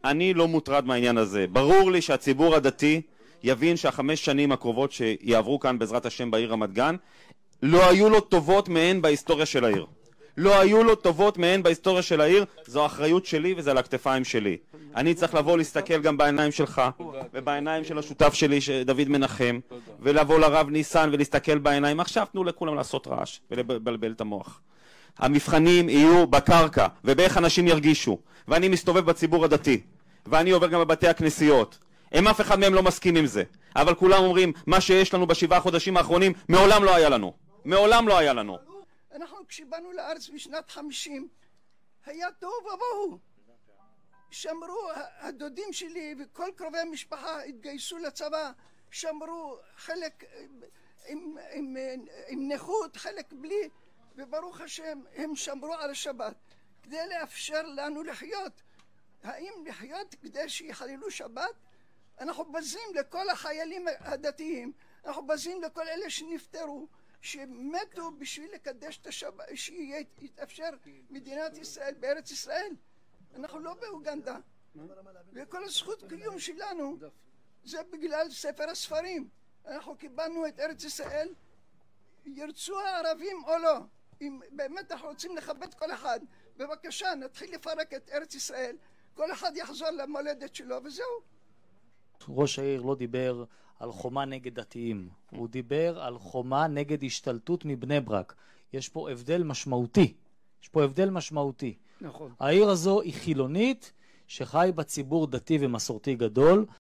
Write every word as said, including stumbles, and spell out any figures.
אני לא מוטרד מהעניין הזה. ברור לי שהציבור הדתי יבין שהחמש שנים הקרובות שיעברו כאן בעזרת השם בעיר רמת גן, לא היו לו טובות מהן בהיסטוריה של העיר. לא היו לו טובות מהן בהיסטוריה של העיר, זו אחריות שלי וזה על הכתפיים שלי. אני צריך לבוא להסתכל גם בעיניים שלך, ובעיניים של השותף שלי, דוד מנחם, ולבוא לרב ניסן ולהסתכל בעיניים. עכשיו תנו לכולם לעשות רעש ולבלבל את המוח. המבחנים יהיו בקרקע, ובאיך אנשים ירגישו. ואני מסתובב בציבור הדתי, ואני עובר גם בבתי הכנסיות. הם אף אחד מהם לא מסכים עם זה. אבל כולם אומרים, מה שיש לנו בשבעה חודשים האחרונים, מעולם לא היה לנו. מעולם לא היה לנו. אנחנו כשבאנו לארץ בשנת חמישים, היה טוב ובוהו. שמרו, הדודים שלי וכל קרובי המשפחה התגייסו לצבא, שמרו חלק עם, עם, עם נכות, חלק בלי, וברוך השם הם שמרו על השבת כדי לאפשר לנו לחיות. האם לחיות כדי שיחללו שבת? אנחנו בזים לכל החיילים הדתיים, אנחנו בזים לכל אלה שנפטרו, שמתו בשביל לקדש את השבת, שיתאפשר מדינת ישראל בארץ ישראל. אנחנו לא באוגנדה, וכל הזכות קיום שלנו זה בגלל ספר הספרים. אנחנו קיבלנו את ארץ ישראל, ירצו הערבים או לא. אם באמת אנחנו רוצים לכבד כל אחד, בבקשה נתחיל לפרק את ארץ ישראל, כל אחד יחזור למולדת שלו וזהו. ראש העיר לא דיבר על חומה נגד דתיים, הוא דיבר על חומה נגד השתלטות מבני ברק. יש פה הבדל משמעותי, יש פה הבדל משמעותי. נכון. העיר הזו היא חילונית שחי בציבור דתי ומסורתי גדול,